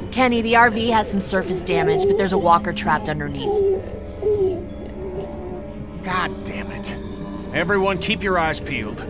Kenny, the RV has some surface damage, but there's a walker trapped underneath. God damn it. Everyone keep your eyes peeled.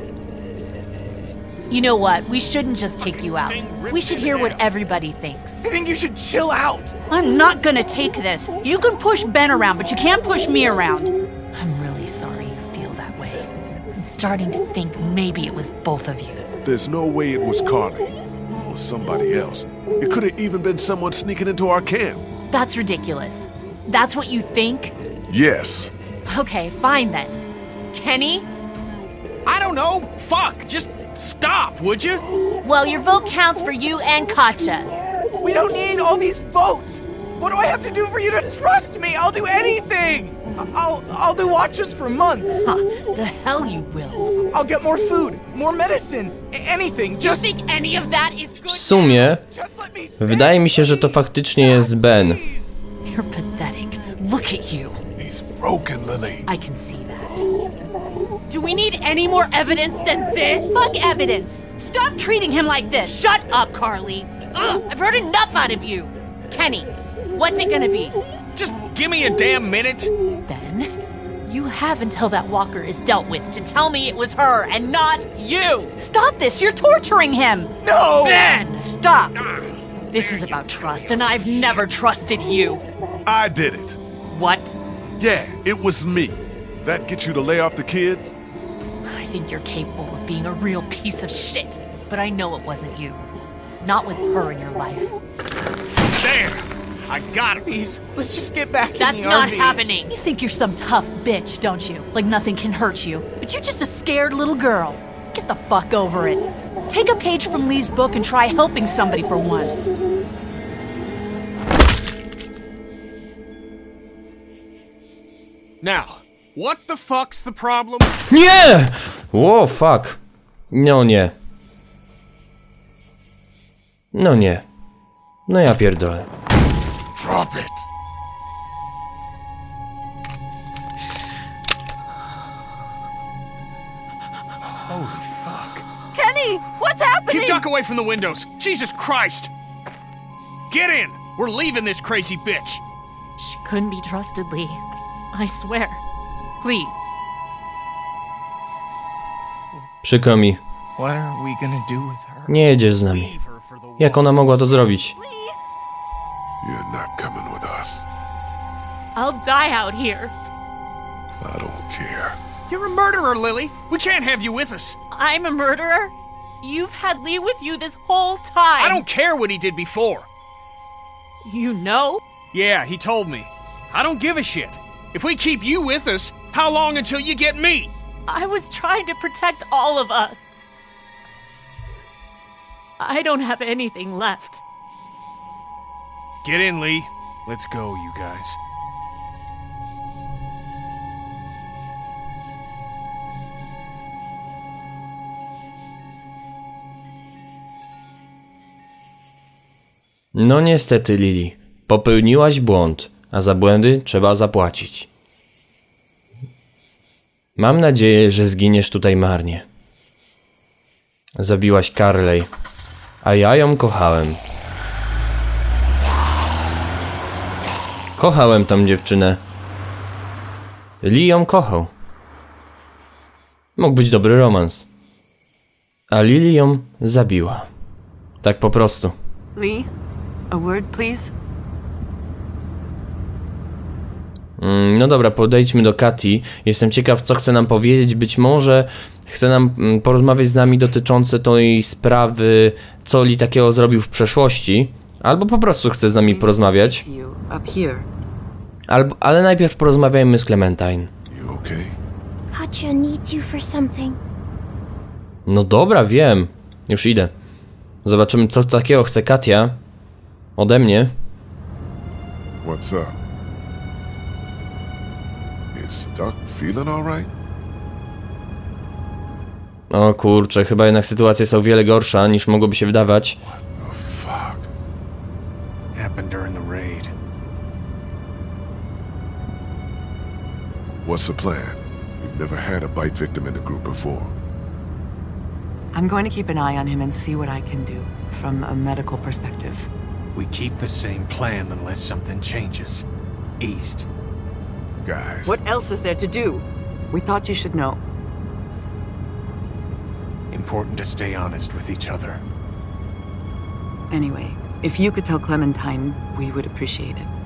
You know what? We shouldn't just kick you out. We should hear what everybody thinks. I think you should chill out. I'm not gonna take this. You can push Ben around, but you can't push me around. I'm really sorry you feel that way. I'm starting to think maybe it was both of you. There's no way it was Carly. It was somebody else. It could have even been someone sneaking into our camp. That's ridiculous. That's what you think? Yes. Okay, fine then. Kenny? I don't know. Fuck. Just stop, would you? Well, your vote counts for you and Katja. We don't need all these votes. What do I have to do for you to trust me? I'll do anything. I'll do watches for months. Huh, the hell you will. I'll get more food, more medicine, anything. You think any of that is W good? sumie, wydaje mi się, że to faktycznie jest Ben. You're pathetic. Look at you. He's broken, Lily. I can see that. Do we need any more evidence than this? Fuck evidence! Stop treating him like this! Shut up, Carly. Ugh, I've heard enough out of you. Kenny, what's it gonna be? Just give me a damn minute. Ben, you have until that walker is dealt with to tell me it was her and not you. Stop this! You're torturing him! No! Ben, stop. This is about trust, and I've never trusted you. I did it. What? Yeah, it was me. That get you to lay off the kid? I think you're capable of being a real piece of shit, but I know it wasn't you. Not with her in your life. There! I got it. Please, let's just get back in That's the not RV. happening. You think you're some tough bitch, don't you? Like nothing can hurt you. But you're just a scared little girl. Get the fuck over it. Take a page from Lee's book and try helping somebody for once. Now, what the fuck's the problem? Nie! Ło, fuck. No nie. No nie. No ja pierdolę. Drop it. Holy fuck. Kenny! What's happening? Keep duck away from the windows. Jesus Christ! Get in! We're leaving this crazy bitch. She couldn't be trusted, Lee. I swear. Please. Przykro mi. What are we gonna do with her? Nie jedziesz z nami. Jak ona mogła to zrobić? You're not coming with us. I'll die out here. I don't care. You're a murderer, Lily. We can't have you with us. I'm a murderer? You've had Lee with you this whole time. I don't care what he did before. You know? Yeah, he told me. I don't give a shit. If we keep you with us, how long until you get me? I was trying to protect all of us. I don't have anything left. Get in, Lee. Let's go, you guys. No niestety, Lily. Popełniłaś błąd, a za błędy trzeba zapłacić. Mam nadzieję, że zginiesz tutaj marnie. Zabiłaś Carley, a ja ją kochałem. Kochałem tą dziewczynę. Lee ją kochał. Mógł być dobry romans. A Lily ją zabiła. Tak po prostu. Lee, a word, please. No dobra, podejdźmy do Katy. Jestem ciekaw, co chce nam powiedzieć. Być może chce nam porozmawiać z nami dotyczące tej sprawy, co Lee takiego zrobił w przeszłości. Albo po prostu chce z nami porozmawiać. Ale najpierw porozmawiajmy z Clementine. You okay? Katja needs you for something. No dobra, wiem. Już idę. Zobaczymy, co takiego chce Katia ode mnie. What's up? Is Duck feeling all right? O kurczę, chyba jednak sytuacja jest o wiele gorsza niż mogłoby się wydawać. What the fuck? Happened during the raid. What's the plan? We've never had a bite victim in the group before. I'm going to keep an eye on him and see what I can do from a medical perspective. We keep the same plan unless something changes. East. Guys. What else is there to do? We thought you should know. Important to stay honest with each other. Anyway, if you could tell Clementine, we would appreciate it.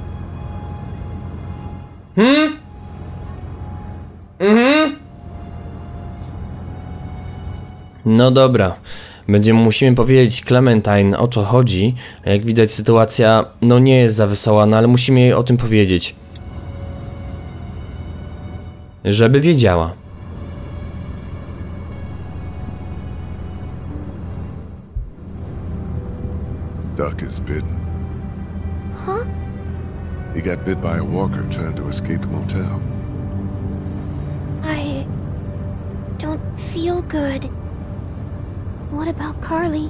No dobra. Musimy powiedzieć Clementine, o co chodzi. Jak widać, sytuacja no nie jest za wesoła, no ale musimy jej o tym powiedzieć. Żeby wiedziała. Duck is bitten. Huh? He got bit by a walker trying to escape the motel. I don't feel good. What about Carly?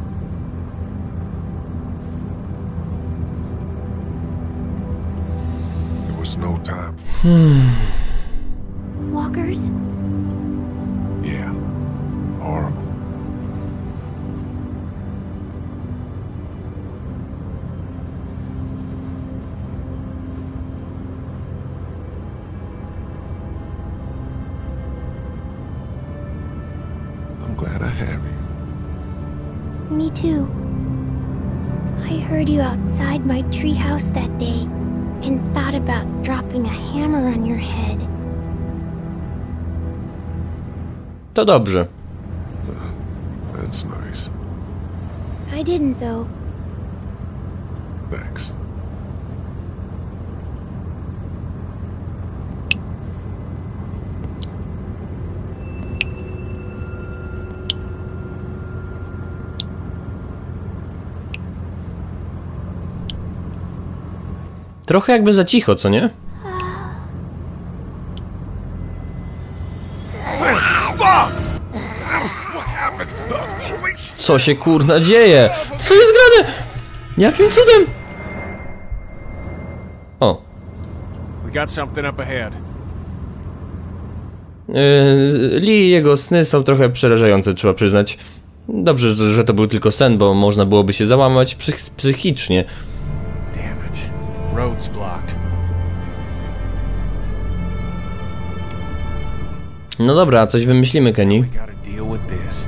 There was no time. Walkers? Yeah. Horrible. I'm glad I have you. Me too. I heard you outside my treehouse that day and thought about dropping a hammer on your head. To dobrze. That's nice. I didn't though. Thanks. Trochę jakby za cicho, co nie? Co się kurna dzieje? Co jest grane? Jakim cudem? O. We got something up ahead. Lee i jego sny są trochę przerażające, trzeba przyznać. Dobrze, że to był tylko sen, bo można byłoby się załamać psychicznie. Damn it. Road's blocked. No dobra, coś wymyślimy, Kenny. We gotta deal with this.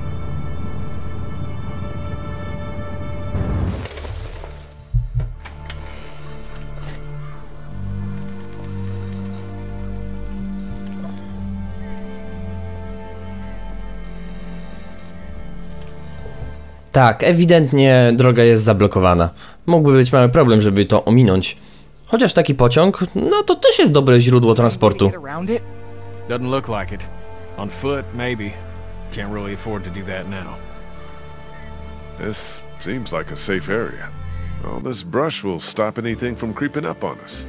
Tak, ewidentnie droga jest zablokowana. Mógłby być mały problem, żeby to ominąć. Chociaż taki pociąg, no to też jest dobre źródło transportu. Get around it? Doesn't look like it. On foot, maybe. Can't really afford to do that now. This seems like a safe area. All this brush will stop anything from creeping up on us.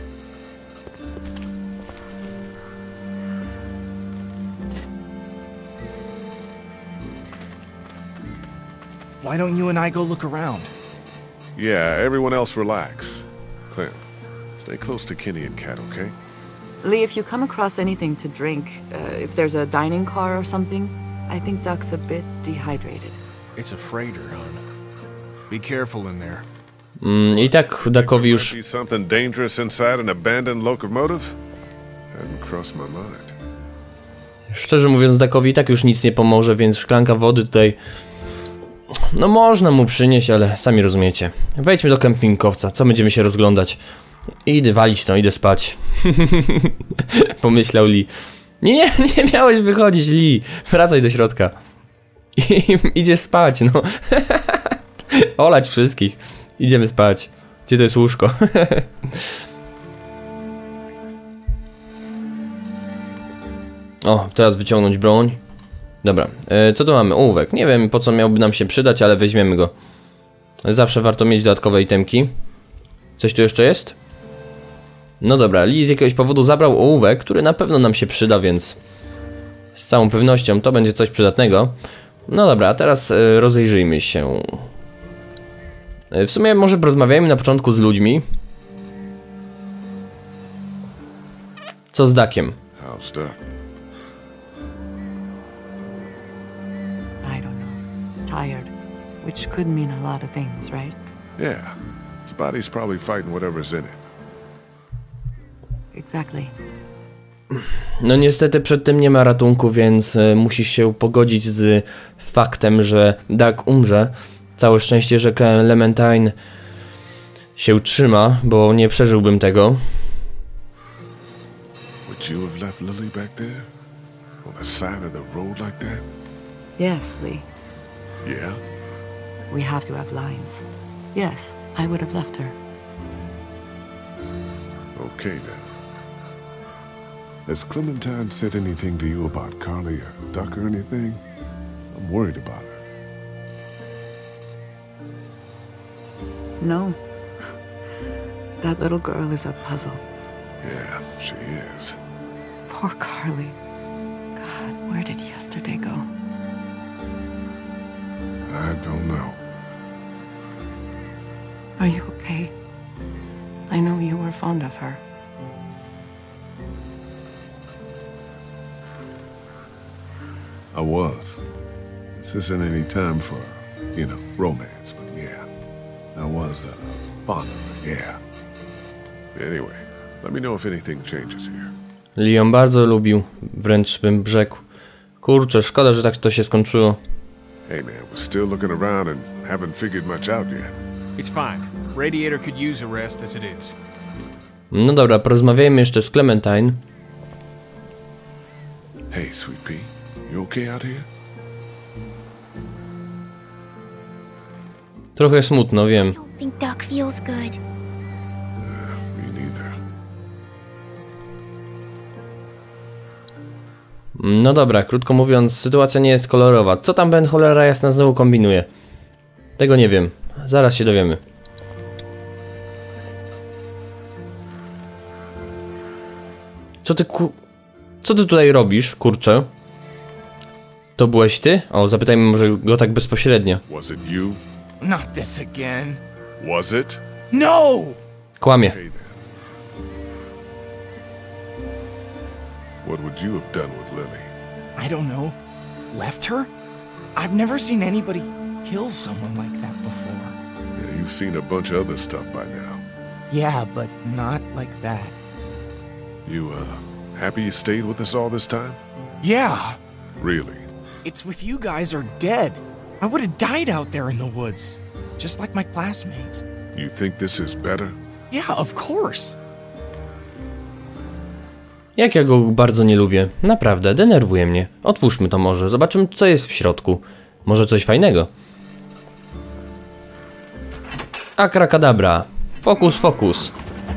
Why don't you and I go look around? Yeah, everyone else relax. Clem, stay close to Kenny and Kat, okay? Lee, if you come across anything to drink, if there's a dining car or something, I think Duck's a bit dehydrated. It's a freighter, hon. Be careful in there. I tak Duckowi już... Might be something dangerous inside an abandoned locomotive? Hadn't crossed my mind. Szczerze mówiąc, Duckowi i tak już nic nie pomoże, więc szklanka wody tutaj... No można mu przynieść, ale sami rozumiecie. Wejdźmy do kempingowca, co będziemy się rozglądać? Idę walić to, idę spać. Pomyślał Lee. Nie miałeś wychodzić, Lee. Wracaj do środka. Idziesz spać, no. Olać wszystkich. Idziemy spać. Gdzie to jest łóżko? O, teraz wyciągnąć broń. Dobra, co tu mamy? Ołówek. Nie wiem, po co miałby nam się przydać, ale weźmiemy go. Zawsze warto mieć dodatkowe itemki. Coś tu jeszcze jest? No dobra, Lee z jakiegoś powodu zabrał ołówek, który na pewno nam się przyda, więc z całą pewnością to będzie coś przydatnego. No dobra, a teraz rozejrzyjmy się. W sumie może porozmawiajmy na początku z ludźmi. Co z Duckiem? How's Duck? I don't know. Tired. Which could mean a lot of things, right? Yeah. His body's probably fighting whatever's in it. Exactly. No niestety przed tym nie ma ratunku, więc musisz się pogodzić z faktem, że Doug umrze. Całe szczęście, że Clementine się trzyma, bo nie przeżyłbym tego. Would you have left Lily back there? On the side of the road like that? Yes, Lee. Yeah? We have to have lines. Yes, I would have left her. Okay then. Has Clementine said anything to you about Carly or Duck or anything? I'm worried about her. No. That little girl is a puzzle. Yeah, she is. Poor Carly. God, where did yesterday go? I don't know. Are you okay? I know you were fond of her. I was. This isn't any time for, you know, romance, but yeah. I was, fond of her, yeah. Anyway, let me know if anything changes here. Lee ją bardzo lubił, wręcz bym rzekł. Kurczę, szkoda, że tak to się skończyło. Hey man, we're still looking around and haven't figured much out yet. It's fine. Radiator could use a rest as it is. No dobra, porozmawiajmy jeszcze z Clementine. Hey, Sweet Pea, you okay out here? Trochę smutno, wiem. I don't think Duck feels good. Me neither. No dobra, krótko mówiąc, sytuacja nie jest kolorowa. Co tam Ben cholera jasna znowu kombinuje? Tego nie wiem. Zaraz się dowiemy. Co ty tutaj robisz, kurczę? To byłeś ty? O, zapytajmy może go tak bezpośrednio. Was it you? Not this again. Was it? No! Kłamie. Hey then. What would you have done with Lily? I don't know. Left her? I've never seen anybody kill someone like that before. Yeah, you've seen a bunch of other stuff by now. Yeah, but not like that. You, happy you stayed with us all this time? Yeah, Really? it's with you guys or dead. I would have died out there in the woods, just like my classmates. You think this is better? Yeah, of course. Jak ja go bardzo nie lubię. Naprawdę, denerwuje mnie. Otwórzmy to może, zobaczymy co jest w środku. Może coś fajnego. Akrakadabra. Fokus, fokus.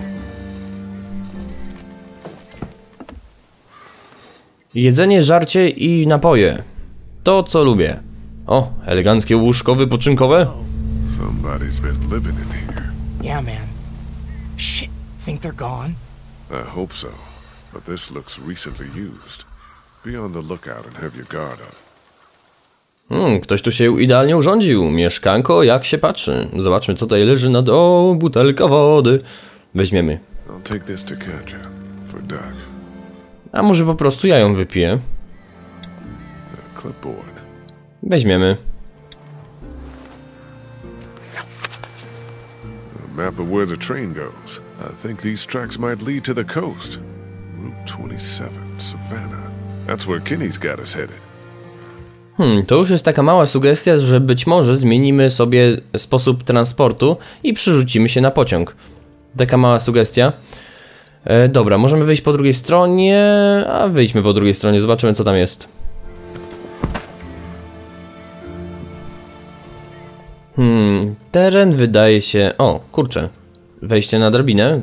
Jedzenie, żarcie i napoje. To co lubię. O, eleganckie łóżko wypoczynkowe. Somebody's been living in here. Yeah, man. Shit, think they're gone? I hope so, but this looks recently used. Be on the lookout and have your guard up. Ktoś tu się idealnie urządził. Mieszkanko, jak się patrzy. Zobaczmy co tutaj leży na o, butelka wody. Weźmiemy. I'll take this to Katja for Doug. A może po prostu ja ją wypiję. A clipboard. Weźmiemy. A map of where the train goes. I think these tracks might lead to the coast. Route 27, Savannah. That's where Kenny's got us headed. To już jest taka mała sugestia, że być może zmienimy sobie sposób transportu i przerzucimy się na pociąg. Taka mała sugestia. Dobra, możemy wyjść po drugiej stronie, a wyjdźmy po drugiej stronie, zobaczymy co tam jest. Teren wydaje się... O, kurczę. Wejście na drabinę.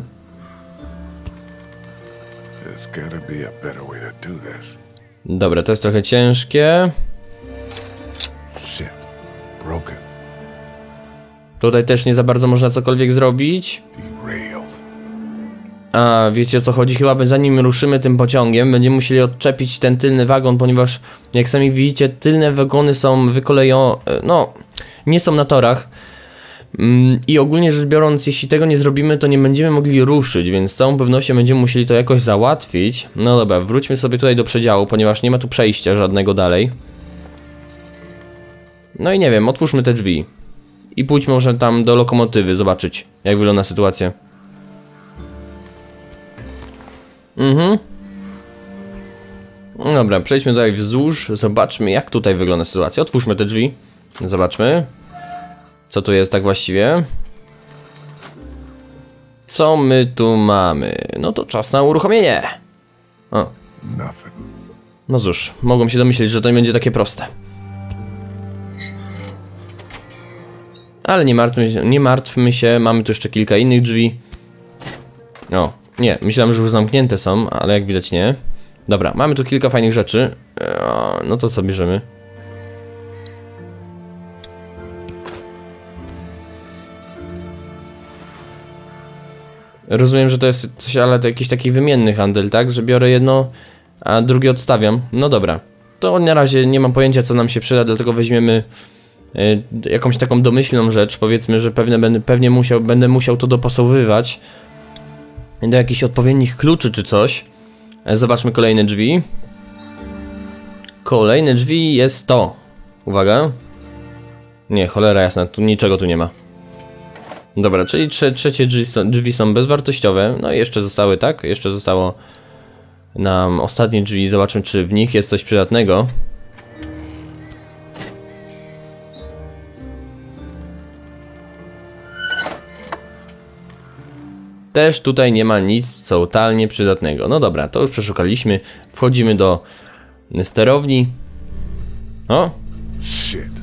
There's gotta be a better way to do this. Dobra, to jest trochę ciężkie. Shit. Broken. Tutaj też nie za bardzo można cokolwiek zrobić. Derailed. A wiecie o co chodzi? Chyba zanim ruszymy tym pociągiem, będziemy musieli odczepić ten tylny wagon, ponieważ jak sami widzicie, tylne wagony są wykolejone, no, nie są na torach. I ogólnie rzecz biorąc, jeśli tego nie zrobimy, to nie będziemy mogli ruszyć, więc z całą pewnością będziemy musieli to jakoś załatwić. No dobra, wróćmy sobie tutaj do przedziału, ponieważ nie ma tu przejścia żadnego dalej. No i nie wiem, otwórzmy te drzwi. i pójdźmy może tam do lokomotywy, zobaczyć jak wygląda sytuacja. Dobra, przejdźmy tutaj wzdłuż, zobaczmy jak tutaj wygląda sytuacja. Otwórzmy te drzwi, zobaczmy co tu jest tak właściwie. Co my tu mamy? No to czas na uruchomienie. O. No cóż, mogłem się domyśleć, że to nie będzie takie proste. Ale nie martwmy się, mamy tu jeszcze kilka innych drzwi. O, nie, myślałem, że już zamknięte są, ale jak widać nie. Dobra, mamy tu kilka fajnych rzeczy. No to co bierzemy? Rozumiem, że to jest coś, ale to jakiś taki wymienny handel, tak? Że biorę jedno, a drugie odstawiam. No dobra. To na razie nie mam pojęcia, co nam się przyda, dlatego weźmiemy jakąś taką domyślną rzecz. Powiedzmy, że będę musiał to dopasowywać do jakichś odpowiednich kluczy czy coś. Zobaczmy kolejne drzwi. Kolejne drzwi jest to. Uwaga. Nie, cholera jasna, tu niczego tu nie ma. Dobra, czyli trzecie drzwi są bezwartościowe. No i jeszcze zostały, tak? Jeszcze zostało nam ostatnie drzwi. Zobaczmy, czy w nich jest coś przydatnego. Też tutaj nie ma nic totalnie przydatnego. No dobra, to już przeszukaliśmy. Wchodzimy do sterowni. O! Shit.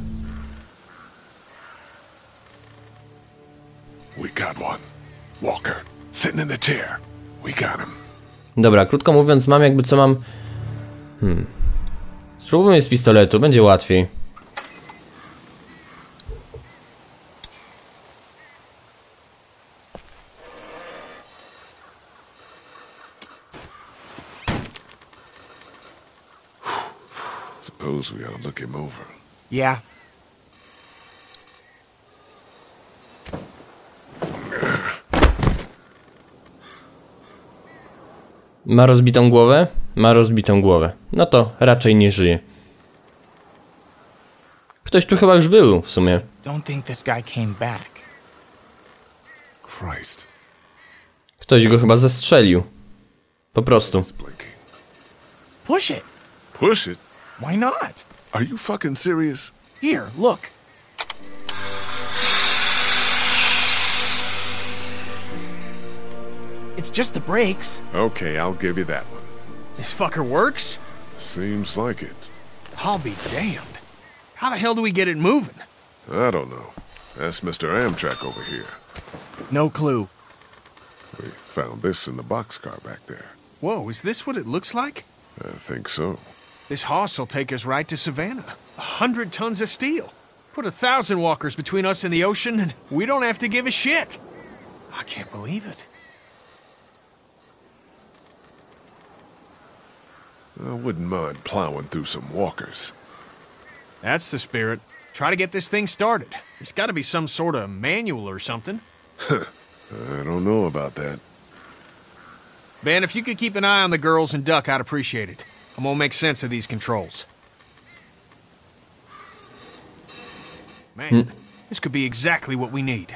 We got one. Walker, sitting in the chair. We got him. Dobra, krótko mówiąc, mam jakby co mam... Spróbujmy z pistoletu, będzie łatwiej. Suppose we ought to look him over. Yeah. Ma rozbitą głowę? Ma rozbitą głowę. No to raczej nie żyje. Ktoś tu chyba już był w sumie. Don't think this guy came back. Christ. Ktoś go chyba zestrzelił. Po prostu. It's blinking. Push it. Push it? Why not? Are you fucking serious? Here, look. It's just the brakes. Okay, I'll give you that one. This fucker works? Seems like it. I'll be damned. How the hell do we get it moving? I don't know. That's Mr. Amtrak over here. No clue. We found this in the boxcar back there. Whoa, is this what it looks like? I think so. This hoss will take us right to Savannah. 100 tons of steel. Put 1,000 walkers between us and the ocean, and we don't have to give a shit. I can't believe it. I wouldn't mind plowing through some walkers. That's the spirit. Try to get this thing started. There's got to be some sort of manual or something. I don't know about that. Ben, if you could keep an eye on the girls and Duck, I'd appreciate it. I'm gonna make sense of these controls. Man, this could be exactly what we need.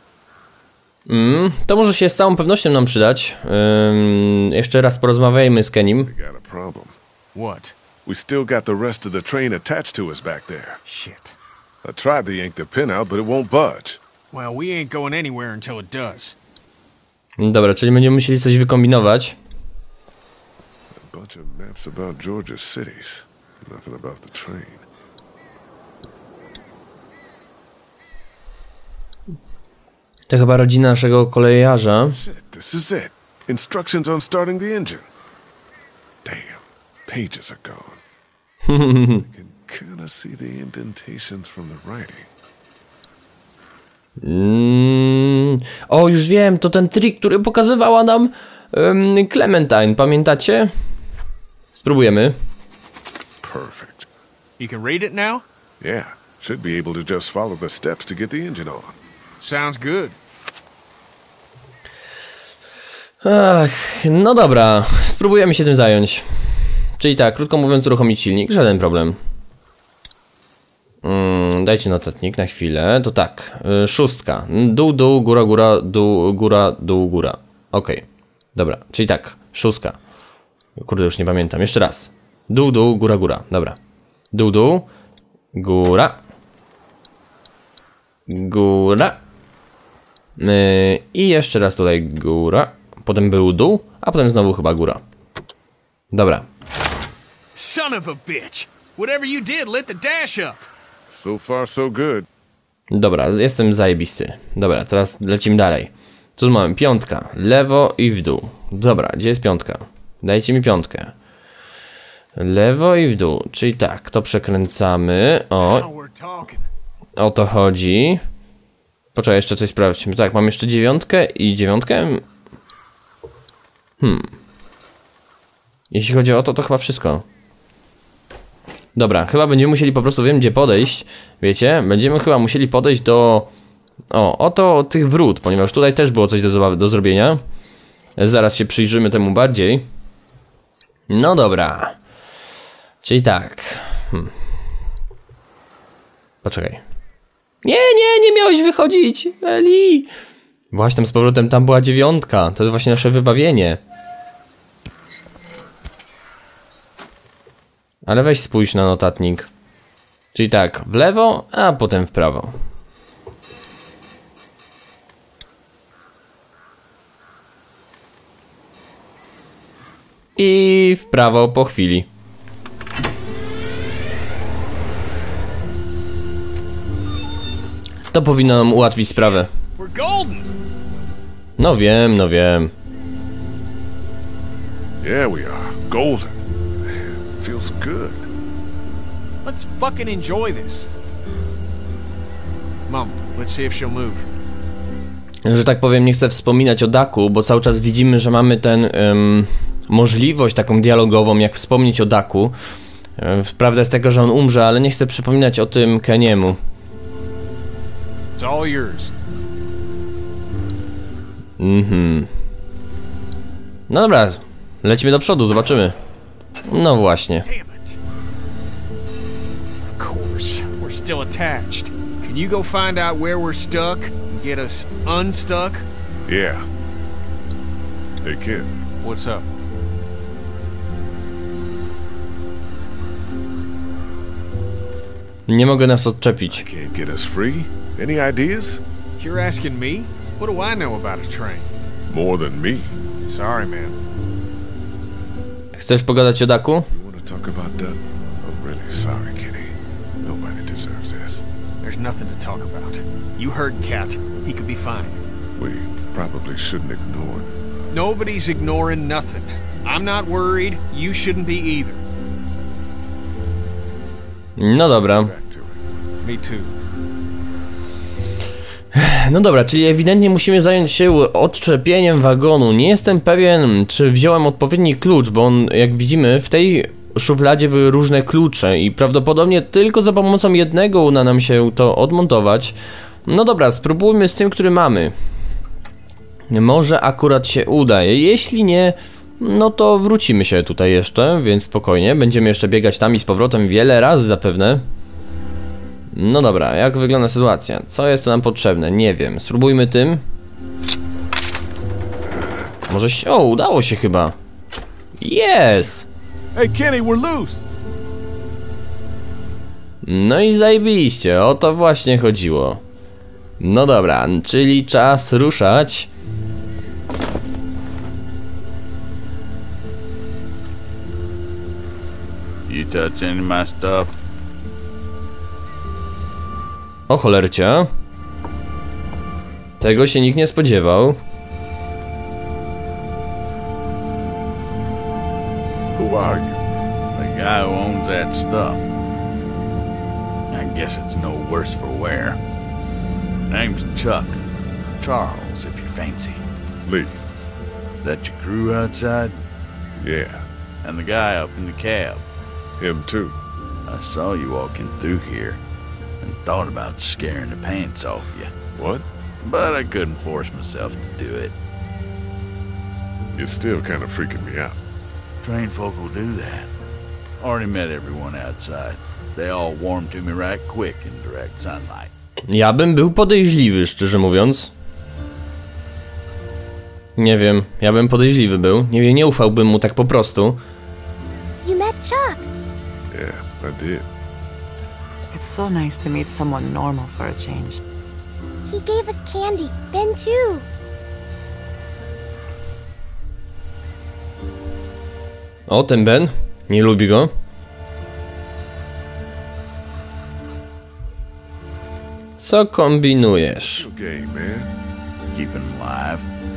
To może się z całą pewnością nam przydać. Jeszcze raz porozmawiajmy z Kenim. We got a problem. What? We still got the rest of the train attached to us back there. Shit. I tried to yank the pin out, but it won't budge. Well, we ain't going anywhere until it does. Dobra, czyli będziemy musieli coś wykombinować. A bunch of maps about Georgia's cities. Nothing about the train. To chyba rodzina naszego kolejarza. Shit, this is it. Instructions on starting the engine. Damn, pages are gone. I can kind of see the indentations from the writing. O, już wiem, to ten trik, który pokazywała nam Clementine, pamiętacie? Spróbujemy. Perfect. You can read it now? Yeah, should be able to just follow the steps to get the engine on. Sounds good. Ach, no dobra, spróbujemy się tym zająć. Czyli tak, krótko mówiąc, uruchomić silnik, żaden problem. Dajcie notatnik na chwilę. To tak, 6. Dół, dół, góra, góra, dół, góra, dół, góra. Okej, dobra, czyli tak, 6. Kurde, już nie pamiętam, jeszcze raz. Dół, dół, góra, góra, dobra. Dół, dół, góra. Góra. I jeszcze raz tutaj góra. Potem był dół, a potem znowu chyba góra. Dobra. Son of a bitch! Whatever you did lit the dash up! So far, so good. Dobra, jestem zajebisty. Dobra, teraz lecimy dalej. Co tu mamy? 5. Lewo i w dół. Dobra, gdzie jest 5? Dajcie mi 5. Lewo i w dół. Czyli tak, to przekręcamy. Now we're talking. O to chodzi. Poczekaj, jeszcze coś sprawdźmy. Tak, mam jeszcze 9 i 9. Jeśli chodzi o to, to chyba wszystko. Dobra, chyba będziemy musieli po prostu, wiem gdzie podejść. Wiecie, będziemy chyba musieli podejść do... oto tych wrót, ponieważ tutaj też było coś do zrobienia. Zaraz się przyjrzymy temu bardziej. No dobra. Czyli tak. Poczekaj. Nie miałeś wychodzić, Eli. Właśnie tam z powrotem, tam była 9. To jest właśnie nasze wybawienie. Ale weź spójrz na notatnik. Czyli tak, w lewo, a potem w prawo. I w prawo po chwili. To powinno nam ułatwić sprawę. We're golden! No wiem, no wiem. Yeah, we are. Golden. Man, feels good. Let's fucking enjoy this. Mom, let's see if she'll move. Że tak powiem, nie chcę wspominać o Daku, bo cały czas widzimy, że mamy ten możliwość taką dialogową, jak wspomnieć o Daku. Prawda jest taka, że on umrze, ale nie chcę przypominać o tym Keniemu. It's all yours. No dobra, lecimy do przodu, zobaczymy. No właśnie. Damn it. Of course, we're still attached. Can you go find out where we're stuck and get us unstuck? Yeah. Hey, kid. What's up? Nie mogę nas odczepić. Can't get us free? Any ideas? You're asking me? What do I know about a train? More than me. Sorry, man. Chcesz pogadać o Daku? You want to talk about that? I'm really sorry, Kenny. Nobody deserves this. There's nothing to talk about. You heard Cat. He could be fine. We probably shouldn't ignore it. Nobody's ignoring nothing. I'm not worried. You shouldn't be either. No dobra. Back to it. Me too. No dobra, czyli ewidentnie musimy zająć się odczepieniem wagonu. Nie jestem pewien, czy wziąłem odpowiedni klucz, bo on, jak widzimy, w tej szufladzie były różne klucze i prawdopodobnie tylko za pomocą jednego uda nam się to odmontować. No dobra, spróbujmy z tym, który mamy. Może akurat się uda. Jeśli nie, no to wrócimy się tutaj jeszcze, więc spokojnie. Będziemy jeszcze biegać tam i z powrotem wiele razy zapewne. No dobra, jak wygląda sytuacja? Co jest to nam potrzebne? Nie wiem. Spróbujmy tym. Może się... O, udało się chyba. Yes! Hey Kenny, we're loose. No i zajebiście, o to właśnie chodziło. No dobra, czyli czas ruszać. You touch any of my stuff? O cholercia. Tego się nikt nie spodziewał. Who are you? The guy who owns that stuff. I guess it's no worse for wear. Name's Chuck. Charles, if you fancy. Lee. That your crew outside? Yeah. And the guy up in the cab? Him too. I saw you walking through here and thought about scaring the pants off you. What? But I couldn't force myself to do it. You're still kind of freaking me out. Trained folk will do that. Already met everyone outside. They all warmed to me right quick in direct sunlight. Ja bym był podejrzliwy, szczerze mówiąc. Nie wiem, ja bym podejrzliwy był. Nie ufałbym mu tak po prostu. You met Chuck. Yeah, I did. It's so nice to meet someone normal for a change. He gave us candy. Ben too. O, ten Ben. Nie lubi go. Co kombinujesz? Game, man. Keeping him alive.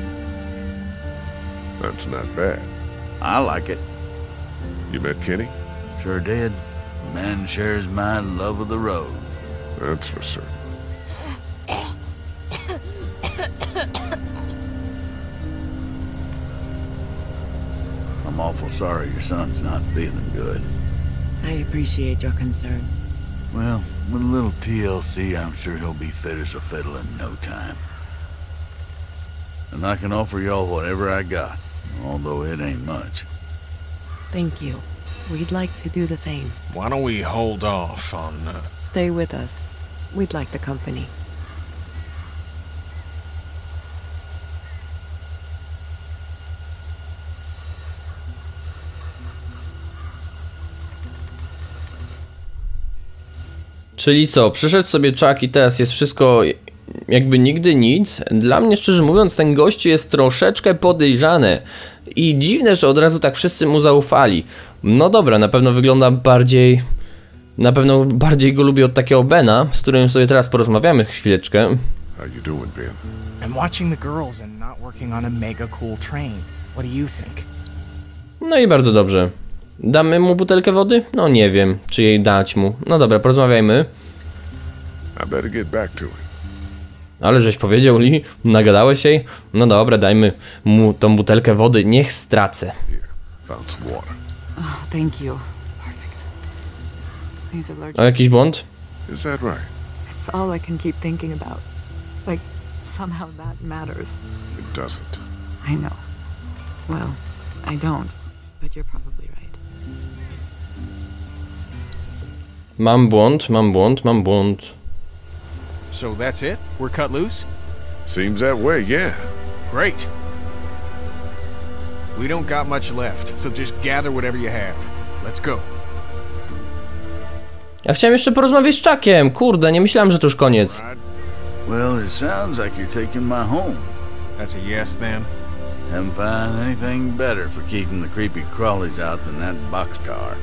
That's not bad. I like it. You met Kenny? Sure did. The man shares my love of the road. That's for certain. I'm awful sorry your son's not feeling good. I appreciate your concern. Well, with a little TLC, I'm sure he'll be fit as a fiddle in no time. And I can offer y'all whatever I got, although it ain't much. Thank you. We'd like to do the same. Why don't we hold off on... Stay with us. We'd like the company. Czyli co, przyszedł sobie Chuck i teraz jest wszystko jakby nigdy nic? Dla mnie, szczerze mówiąc, ten gościu jest troszeczkę podejrzany. I dziwne, że od razu tak wszyscy mu zaufali. No dobra, na pewno wygląda bardziej... Na pewno bardziej go lubię od takiego Bena, z którym sobie teraz porozmawiamy chwileczkę. How you doing, Ben? I'm watching the girls and not working on a mega cool train. What do you think? No i bardzo dobrze. Damy mu butelkę wody? No nie wiem, czy jej dać mu. No dobra, porozmawiajmy. I better get back to it. Ale żeś powiedział, Lee, nagadałeś jej? No dobra, dajmy mu tą butelkę wody, niech stracę. Here, found some water. Oh, thank you. Perfect. He's allergic. A jakiś błąd? Is that right? It's all I can keep thinking about. Like, somehow that matters. It doesn't. I know. Well, I don't. But you're probably right. Mam błąd. So that's it? We're cut loose? Seems that way, yeah. Great. We don't got much left, so just gather whatever you have. Let's go. Ja chciałem jeszcze porozmawiać z Chuckiem. Kurde, nie myślałem, że to już koniec. Well, it sounds like you're taking my home. That's a yes then? Haven't found anything better for keeping the creepy crawlies out than that boxcar.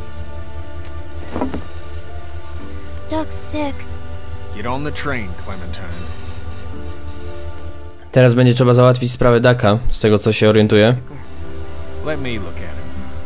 Duck's sick. Get on the train, Clementine. Teraz będzie trzeba załatwić sprawę Ducka, z tego co się orientuję. Let me look at him.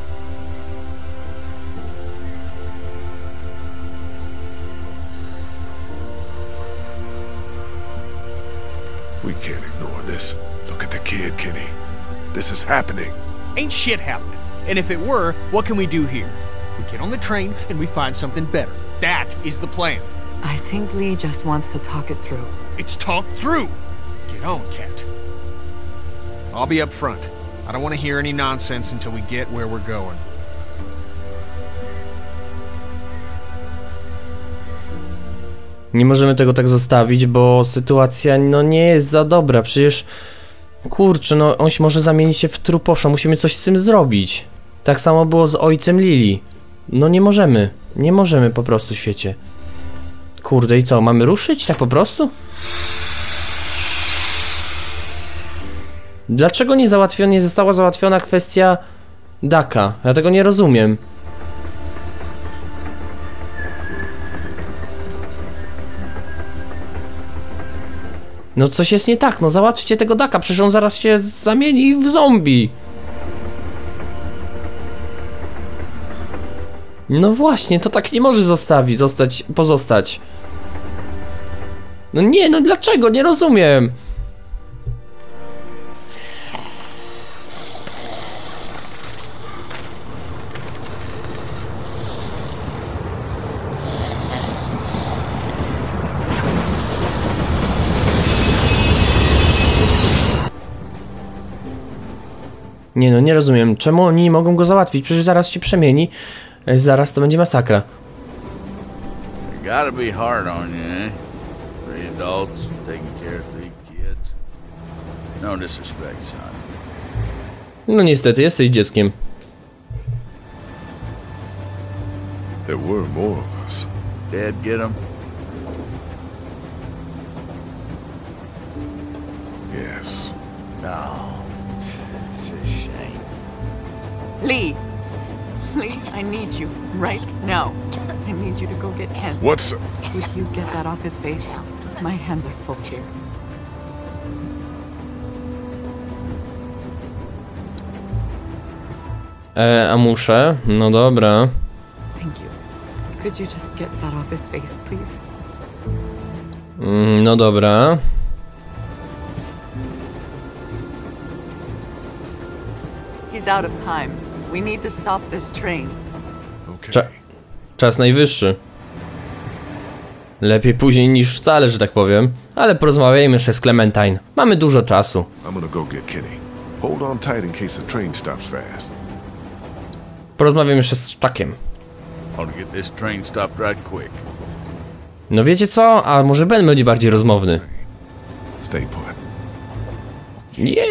We can't ignore this. Look at the kid, Kenny. This is happening. Ain't shit happening. And if it were, what can we do here? We get on the train and we find something better. That is the plan. I think Lee just wants to talk it through. It's talked through. Get on, Cat. I'll be up front. I don't want to hear any nonsense until we get where we're going. Nie możemy tego tak zostawić, bo sytuacja no nie jest za dobra. Przecież, kurczę, no on może zamienić się w truposza. Musimy coś z tym zrobić. Tak samo było z ojcem Lili. No nie możemy. Nie możemy po prostu, świecie. Kurde, i co? Mamy ruszyć tak po prostu? Dlaczego nie została załatwiona kwestia Ducka? Ja tego nie rozumiem. No coś jest nie tak, no załatwcie tego Ducka, przecież on zaraz się zamieni w zombie. No właśnie, to tak nie może pozostać. No nie, no dlaczego? Nie rozumiem. Nie no, nie rozumiem. Czemu oni nie mogą go załatwić? Przecież zaraz się przemieni Zaraz to będzie masakra. It gotta be hard on you, eh? 3 adults taking care of 3 kids. No disrespect, son. No niestety, jesteś dzieckiem. There were more of us. Dad get them? Yes. Oh, it's a shame. Lee! Lee, I need you right now. I need you to go get Ken. What's... Would you get that off his face? My hands are full here. A muszę? No dobra. Thank you. Could you just get that off his face, please? No dobra. He's out of time. We need to stop this train. Okay. Czas najwyższy. Lepiej później niż wcale, że tak powiem. Ale porozmawiajmy jeszcze z Clementine. Mamy dużo czasu. I'm gonna go get Kenny. Hold on tight in case the train stops fast. Porozmawiam jeszcze z Chuckiem. Ought to get this train stopped right quick. No wiecie co? A może Ben będzie bardziej rozmowny? Stay put. Nie.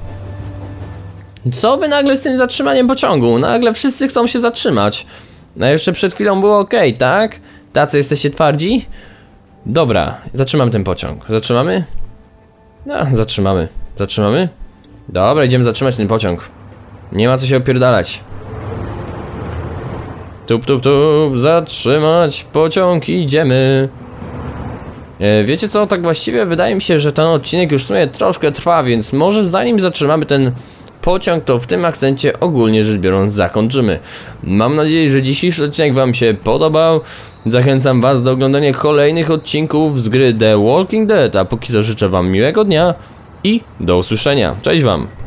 Co wy nagle z tym zatrzymaniem pociągu? Nagle wszyscy chcą się zatrzymać. No jeszcze przed chwilą było ok, tak? Tacy jesteście twardzi? Dobra, zatrzymam ten pociąg. Zatrzymamy? No, zatrzymamy. Zatrzymamy? Dobra, idziemy zatrzymać ten pociąg. Nie ma co się opierdalać. Tup, tup, tup, zatrzymać pociąg, idziemy. Wiecie co, tak właściwie wydaje mi się, że ten odcinek już w sumie troszkę trwa, więc może zanim zatrzymamy ten pociąg, to w tym akcencie ogólnie rzecz biorąc zakończymy. Mam nadzieję, że dzisiejszy odcinek wam się podobał. Zachęcam was do oglądania kolejnych odcinków z gry The Walking Dead, a póki co życzę wam miłego dnia i do usłyszenia. Cześć wam!